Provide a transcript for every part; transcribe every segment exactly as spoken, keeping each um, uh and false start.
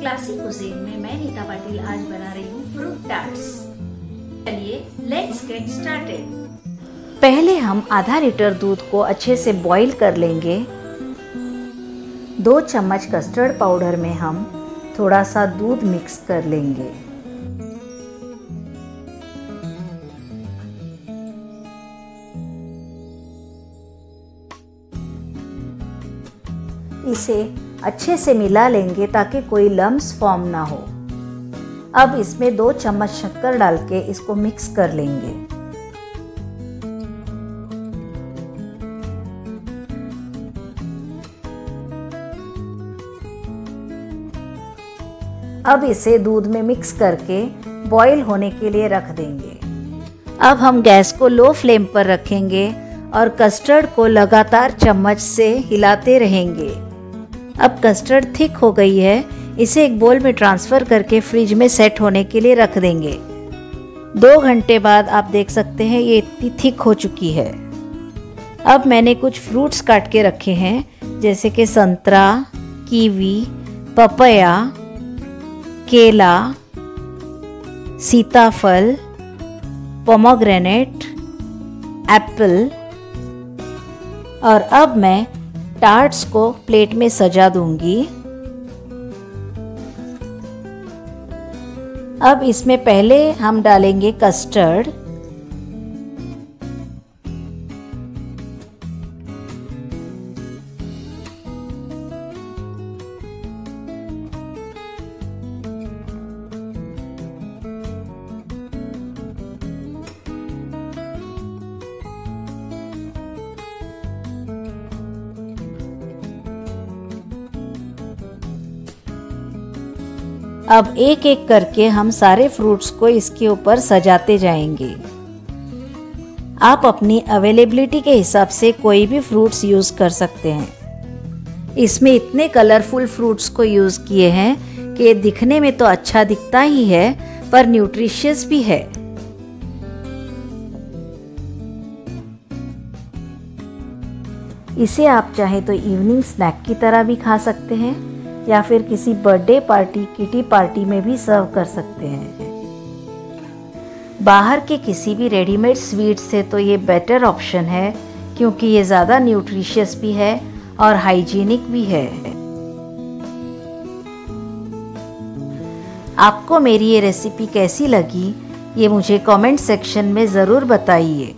Classic cuisine में मैं नीता पाटिल आज बना रही हूँ फ्रूट टार्ट्स। चलिए लेट्स गेट स्टार्टेड। पहले हम आधा लीटर दूध को अच्छे से बॉईल कर लेंगे। दो चम्मच कस्टर्ड पाउडर में हम थोड़ा सा दूध मिक्स कर लेंगे। इसे अच्छे से मिला लेंगे ताकि कोई लम्स फॉर्म ना हो। अब इसमें दो चम्मच शक्कर डाल के इसको मिक्स कर लेंगे। अब इसे दूध में मिक्स करके बॉईल होने के लिए रख देंगे। अब हम गैस को लो फ्लेम पर रखेंगे और कस्टर्ड को लगातार चम्मच से हिलाते रहेंगे। अब कस्टर्ड थिक हो गई है, इसे एक बोल में ट्रांसफ़र करके फ्रिज में सेट होने के लिए रख देंगे। दो घंटे बाद आप देख सकते हैं ये इतनी थिक हो चुकी है। अब मैंने कुछ फ्रूट्स काट के रखे हैं जैसे कि संतरा, कीवी, पपया, केला, सीताफल, पोमोग्रेनेट, एप्पल। और अब मैं टार्ट्स को प्लेट में सजा दूंगी। अब इसमें पहले हम डालेंगे कस्टर्ड। अब एक एक करके हम सारे फ्रूट्स को इसके ऊपर सजाते जाएंगे। आप अपनी अवेलेबिलिटी के हिसाब से कोई भी फ्रूट्स यूज़ कर सकते हैं। इसमें इतने कलरफुल फ्रूट्स को यूज़ किए हैं कि ये दिखने में तो अच्छा दिखता ही है पर न्यूट्रिशियस भी है। इसे आप चाहे तो इवनिंग स्नैक की तरह भी खा सकते हैं या फिर किसी बर्थडे पार्टी, किटी पार्टी में भी सर्व कर सकते हैं। बाहर के किसी भी रेडीमेड स्वीट से तो ये बेटर ऑप्शन है क्योंकि ये ज़्यादा न्यूट्रिशियस भी है और हाइजीनिक भी है। आपको मेरी ये रेसिपी कैसी लगी ये मुझे कमेंट सेक्शन में ज़रूर बताइए।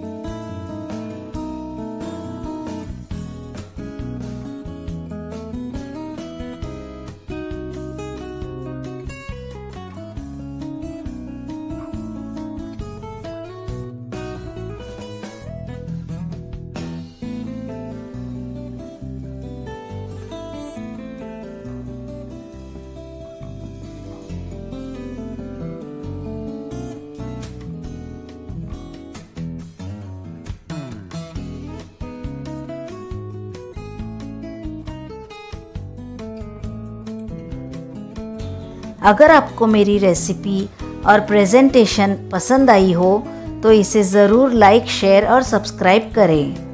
अगर आपको मेरी रेसिपी और प्रेजेंटेशन पसंद आई हो तो इसे ज़रूर लाइक, शेयर और सब्सक्राइब करें।